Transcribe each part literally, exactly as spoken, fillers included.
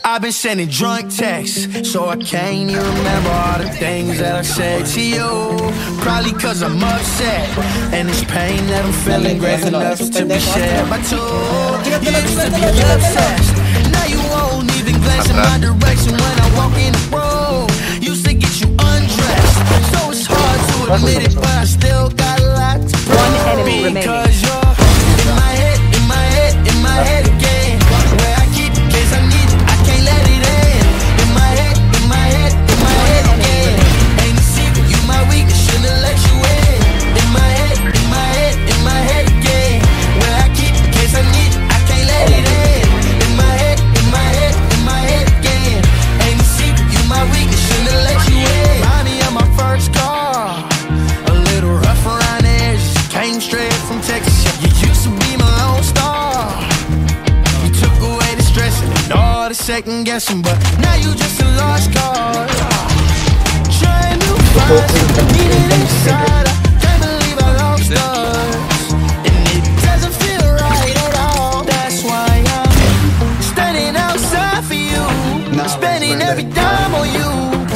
I've been sending drunk texts, so I can't even remember all the things that I said to you. Probably cause I'm upset, and it's pain that I'm feeling great enough to be shared by two. You used to be obsessed, now you won't even glance in my direction when I walk in the room. Used to get you undressed, so it's hard to admit it, but I still got a lot to prove. One enemy remaining. Because you're in my head, in my head, in my head again. Where I keep in case I need it, I can't let it in. In my head, in my head, in my head again. Ain't a secret, you my weakness, shouldn't let you in. In my head, in my head, in my head again. Where I keep in case I need it, I can't let it in. In my head, in my head, in my head again. Ain't a secret, you my weakness, shouldn't let you in. Remind me of my first car, a little rough around the edges. Came straight from Texas. You used to be my lone star. You took away the stress and all the second guessing, but now you just a lost cause. Trying to find something needed inside. I can't believe I lost us, and it doesn't feel right at all. That's why I'm standing outside for you, spending every dime on you.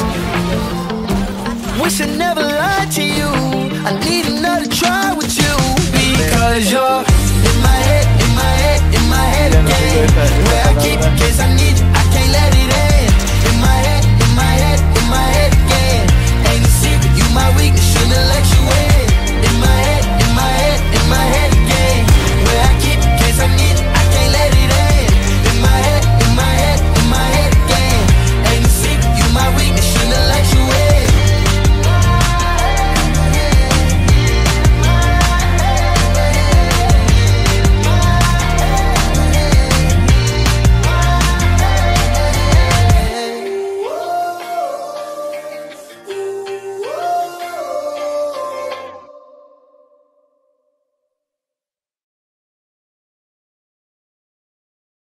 Wish I never lied to you. I need another try with you. Because you're in my head, in my head, in my head again. Where I keep in case I